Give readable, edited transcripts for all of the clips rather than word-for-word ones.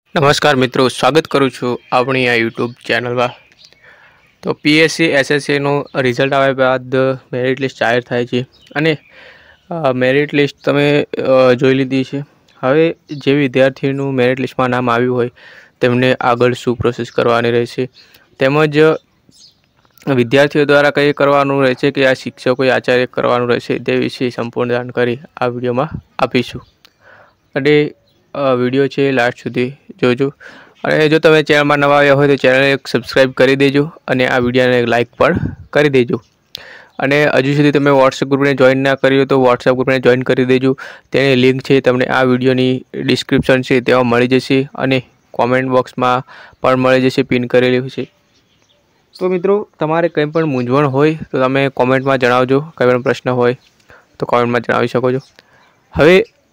નમસ્કાર મિત્રો, સ્વાગત કરું છું આપણી આ યુટ્યુબ ચેનલમાં. તો પીએસસી એસએસસીનું રિઝલ્ટ આવ્યા બાદ મેરિટ લિસ્ટ જાહેર થાય છે અને મેરિટ લિસ્ટ તમે જોઈ લીધી છે. હવે જે વિદ્યાર્થીનું મેરિટ લિસ્ટમાં નામ આવ્યું હોય તેમને આગળ શું પ્રોસેસ કરવાની રહેશે, તેમજ વિદ્યાર્થીઓ દ્વારા કઈ કરવાનું રહેશે કે આ શિક્ષકો આચાર્ય કરવાનું રહેશે તે વિશે સંપૂર્ણ જાણકારી આ વિડીયોમાં આપીશું. અને વિડીયો છે લાસ્ટ સુધી જોજો. અને જો તમે ચેનલમાં નવા આવ્યા હોય તો ચેનલને સબસ્ક્રાઈબ કરી દેજો અને આ વિડીયોને લાઈક પણ કરી દેજો. અને હજુ સુધી તમે વોટ્સએપ ગ્રુપને જોઈન ના કરી હોય તો વોટ્સએપ ગ્રુપને જોઈન કરી દેજો. તેની લિંક છે તમને આ વિડીયોની ડિસ્ક્રિપ્શન છે તેમાં મળી જશે અને કોમેન્ટ બોક્સમાં પણ મળી જશે, પિન કરેલી છે. તો મિત્રો, તમારે કંઈ પણ મૂંઝવણ હોય તો તમે કોમેન્ટમાં જણાવજો. કંઈ પણ પ્રશ્ન હોય તો કોમેન્ટમાં જણાવી શકો છો. હવે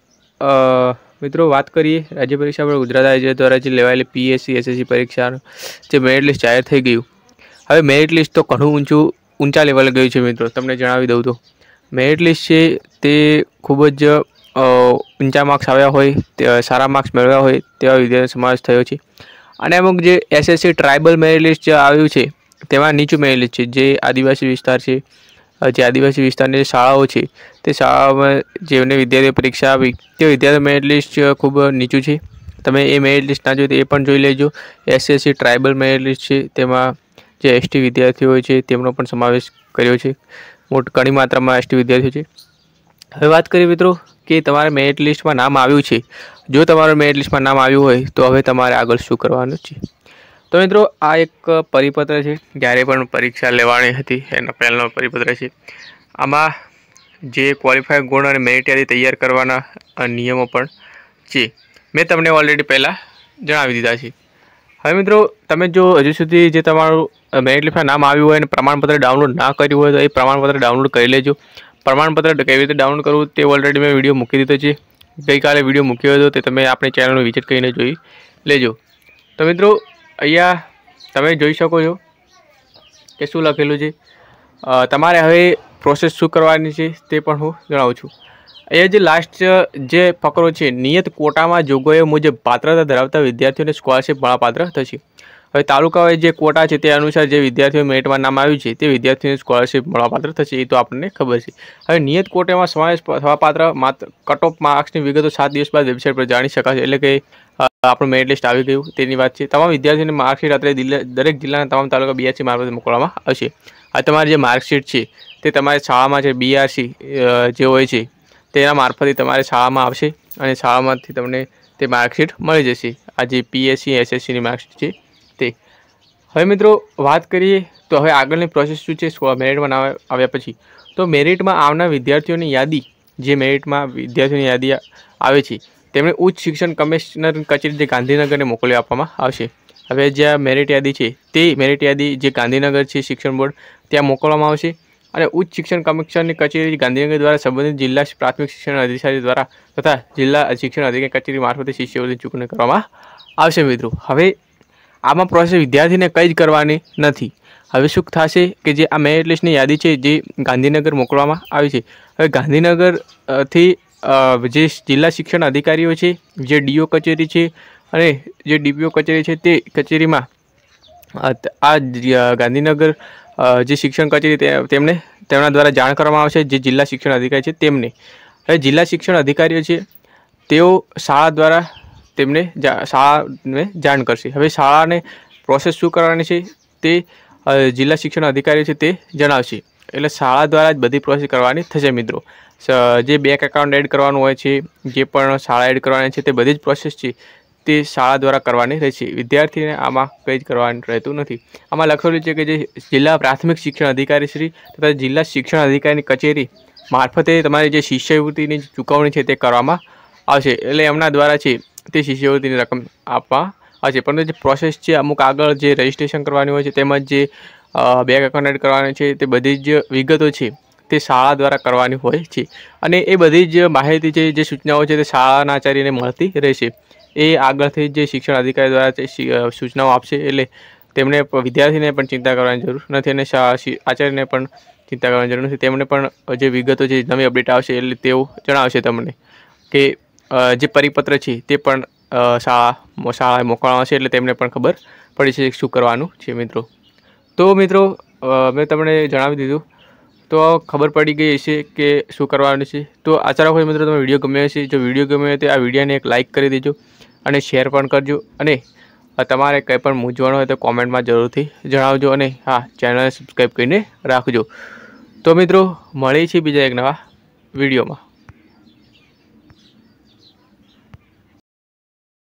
મિત્રો વાત કરીએ રાજ્ય પરીક્ષા પર ગુજરાત રાજ્ય દ્વારા જે લેવાયેલી પીએસસી એસએસસી પરીક્ષાનું જે મેરિટ લિસ્ટ જાહેર થઈ ગયું. હવે મેરિટ લિસ્ટ તો ઘણું ઊંચા લેવલે ગયું છે મિત્રો. તમને જણાવી દઉં તો મેરિટ લિસ્ટ છે તે ખૂબ જ ઊંચા માર્ક્સ આવ્યા હોય, તે સારા માર્ક્સ મેળવ્યા હોય તેવા વિદ્યાર્થીનો સમાવેશ થયો છે. અને અમુક જે એસએસસી ટ્રાઇબલ મેરિટ લિસ્ટ જે આવ્યું છે તેમાં નીચું મેરિટ લિસ્ટ છે. જે આદિવાસી વિસ્તાર છે, જે આદિવાસી વિસ્તારની જે શાળાઓ છે તે શાળાઓમાં જેમને વિદ્યાર્થીઓ પરીક્ષા આપી તે વિદ્યાર્થી મેરિટ લિસ્ટ ખૂબ નીચું છે. તમે એ મેરિટ લિસ્ટ ના જોઈએ તો એ પણ જોઈ લેજો. એસએસસી ટ્રાઇબલ મેરિટ લિસ્ટ છે તેમાં જે એસટી વિદ્યાર્થીઓ હોય છે તેમનો પણ સમાવેશ કર્યો છે. ઘણી માત્રામાં એસટી વિદ્યાર્થીઓ છે. હવે વાત કરીએ મિત્રો કે તમારે મેરિટ લિસ્ટમાં નામ આવ્યું છે. જો તમારું મેરિટ લિસ્ટમાં નામ આવ્યું હોય તો હવે તમારે આગળ શું કરવાનું છે. તો મિત્રો, આ એક પરિપત્ર છે. જ્યારે પણ પરીક્ષા લેવાની હતી એનો પહેલાંનો પરિપત્ર છે. આમાં જે ક્વોલિફાય ગુણ અને મેરિટ યાદી તૈયાર કરવાના નિયમો પણ છે. મેં તમને ઓલરેડી પહેલાં જણાવી દીધા છે. હવે મિત્રો, તમે જો હજુ સુધી જે તમારું મેરિટ લિસ્ટમાં નામ આવ્યું હોય અને પ્રમાણપત્ર ડાઉનલોડ ના કર્યું હોય તો એ પ્રમાણપત્ર ડાઉનલોડ કરી લેજો. પ્રમાણપત્ર કેવી રીતે ડાઉનલોડ કરવું તે ઓલરેડી મેં વિડીયો મૂકી દીધો છે. ગઈકાલે વિડીયો મૂક્યો હતો તે તમે આપણી ચેનલનો વિઝિટ કરીને જોઈ લેજો. તો મિત્રો, અહીંયા તમે જોઈ શકો છો કે શું લખેલું છે. તમારે હવે પ્રોસેસ શું કરવાની છે તે પણ હું જણાવું છું. અહીંયા જે લાસ્ટ જે ફકરો છે, નિયત કોટામાં જોગવાઈઓ મુજબ પાત્રતા ધરાવતા વિદ્યાર્થીઓને સ્કોલરશીપ મળવાપાત્ર થશે. હવે તાલુકાઓએ જે કોટા છે તે અનુસાર જે વિદ્યાર્થીઓ મેરિટમાં નામ આવ્યું છે તે વિદ્યાર્થીઓને સ્કોલરશીપ મળવાપાત્ર થશે. એ તો આપણને ખબર છે. હવે નિયત કોટામાં સમાવેશ થવાપાત્ર માત્ર કટ ઓફ માર્ક્સની વિગતો 7 દિવસ બાદ વેબસાઇટ પર જાણી શકાશે. એટલે કે આપણું મેરિટ લિસ્ટ આવી ગયું તેની વાત છે. તમામ વિદ્યાર્થીઓને માર્કશીટ રાત્રે દરેક જિલ્લાના તમામ તાલુકા બીઆરસી મારફતે મોકલવામાં આવશે. આ તમારી જે માર્કશીટ છે તે તમારી શાળામાં જે બીઆરસી જે હોય છે તેના મારફતે તમારે શાળામાં આવશે અને શાળામાંથી તમને તે માર્કશીટ મળી જશે. આ જે પીએસસી એસએસસીની માર્કશીટ છે તે. હવે મિત્રો વાત કરીએ તો હવે આગળની પ્રોસેસ શું છે મેરિટમાં નામ આવ્યા પછી. તો મેરિટમાં આવનાર વિદ્યાર્થીઓની યાદી, જે મેરિટમાં વિદ્યાર્થીઓની યાદી આવે છે તેમને ઉચ્ચ શિક્ષણ કમિશનર કચેરી જે ગાંધીનગરને મોકલી આપવામાં આવશે. હવે જે મેરિટ યાદી છે તે મેરિટ યાદી જે ગાંધીનગર છે શિક્ષણ બોર્ડ ત્યાં મોકલવામાં આવશે અને ઉચ્ચ શિક્ષણ કમિશનરની કચેરી ગાંધીનગર દ્વારા સંબંધિત જિલ્લા પ્રાથમિક શિક્ષણ અધિકારી દ્વારા તથા જિલ્લા શિક્ષણ અધિકારી કચેરી મારફતે શિષ્યવૃત્તિ ચૂકવણી કરવામાં આવશે. મિત્રો, હવે આમાં પ્રોસેસ વિદ્યાર્થીને કંઈ જ કરવાની નથી. હવે શું થશે કે જે આ મેરિટ લિસ્ટની યાદી છે જે ગાંધીનગર મોકલવામાં આવી છે, હવે ગાંધીનગરથી જે જિલ્લા શિક્ષણ અધિકારીઓ છે, જે ડીઓ કચેરી છે અને જે ડીપીઓ કચેરી છે તે કચેરીમાં આ ગાંધીનગર જે શિક્ષણ કચેરી તેમના દ્વારા જાણ કરવામાં આવશે. જે જિલ્લા શિક્ષણ અધિકારી છે તેમને. હવે જિલ્લા શિક્ષણ અધિકારીઓ છે તેઓ શાળા દ્વારા તેમને શાળાને જાણ કરશે. હવે શાળાને પ્રોસેસ શું કરવાની છે તે જિલ્લા શિક્ષણ અધિકારીઓ છે તે જણાવશે. એટલે શાળા દ્વારા જ બધી પ્રોસેસ કરવાની થશે. મિત્રો, જે બેંક એકાઉન્ટ એડ કરવાનું હોય છે, જે પણ શાળા એડ કરવાની છે તે બધી જ પ્રોસેસ છે તે શાળા દ્વારા કરવાની રહેશે. વિદ્યાર્થીને આમાં કંઈ જ કરવાનું રહેતું નથી. આમાં લખેલું છે કે જે જિલ્લા પ્રાથમિક શિક્ષણ અધિકારી શ્રી તથા જિલ્લા શિક્ષણ અધિકારીની કચેરી મારફતે તમારી જે શિષ્યવૃત્તિની ચૂકવણી છે તે કરવામાં આવશે. એટલે એમના દ્વારા છે તે શિષ્યવૃત્તિની રકમ આપવા આવશે. પરંતુ જે પ્રોસેસ છે અમુક આગળ જે રજિસ્ટ્રેશન કરવાની હોય છે તેમજ જે બેંક એકાઉન્ટ એડ કરવાની છે તે બધી જ વિગતો છે તે શાળા દ્વારા કરવાની હોય છે. અને એ બધી જ માહિતી છે, જે સૂચનાઓ છે તે શાળાના આચાર્યને મળતી રહેશે. એ આગળથી જે શિક્ષણ અધિકારી દ્વારા સૂચનાઓ આપશે. એટલે તેમને વિદ્યાર્થીને પણ ચિંતા કરવાની જરૂર નથી અને આચાર્યને પણ ચિંતા કરવાની જરૂર નથી. તેમને પણ જે વિગતો છે નવી અપડેટ આવશે એટલે તેઓ જણાવશે તમને કે જે પરિપત્ર છે તે પણ શાળાએ મોકલવાના છે, એટલે તેમને પણ ખબર પડી છે શું કરવાનું છે મિત્રો. તો મિત્રો મેં તમને જણાવી દીધું, તો ખબર પડી ગઈ હશે કે શું કરવાનું છે. તો આશા રાખું છું મિત્રો તમને વિડીયો ગમ્યો હશે. જો વિડીયો ગમ્યો હોય તો આ વિડીયોને એક લાઇક કરી દેજો અને શેર પણ કરજો. અને તમારે કંઈ પણ મૂંઝવણ હોય તો કોમેન્ટમાં જરૂરથી જણાવજો. અને હા, ચેનલને સબસ્ક્રાઈબ કરીને રાખજો. તો મિત્રો મળીએ છીએ બીજા એક નવા વિડીયોમાં.